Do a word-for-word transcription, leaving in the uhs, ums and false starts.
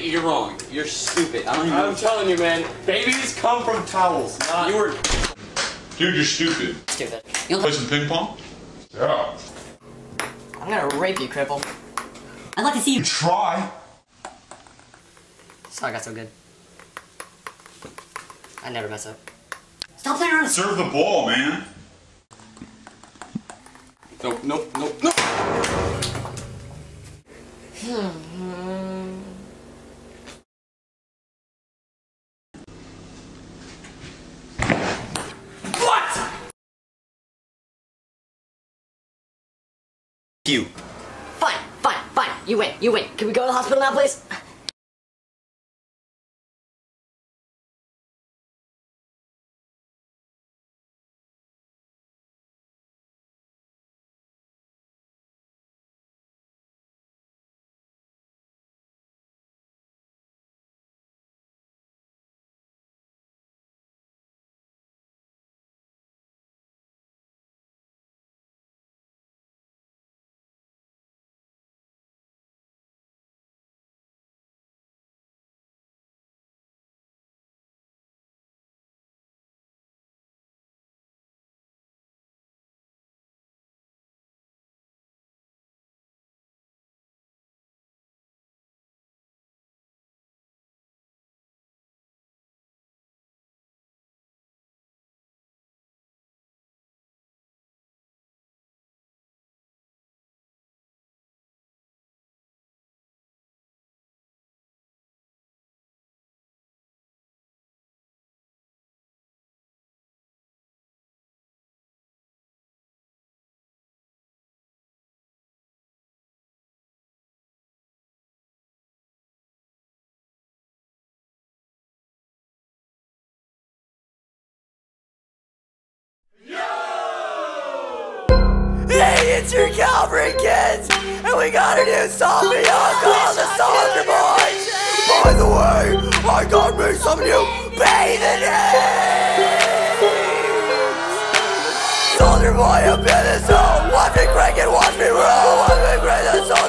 you're wrong. You're stupid. I don't even know. I'm telling you, man. Babies come from towels, not... You were... Dude, you're stupid. Stupid. You play some ping pong? Yeah. I'm gonna rape you, cripple. I'd like to see you try. So I got so good. I never mess up. Stop playing around. Serve the ball, man. Nope, nope, nope, nope. What? You. Fine, fine, fine. You win, you win. Can we go to the hospital now, please? Hey, it's your Calvary kids, and we got a new song for y'all called the Soldier Boys. By the way, I got me some new bathing apes. Soldier Boy up in the zone, watch me crank and watch me roll, watch me crank the zone.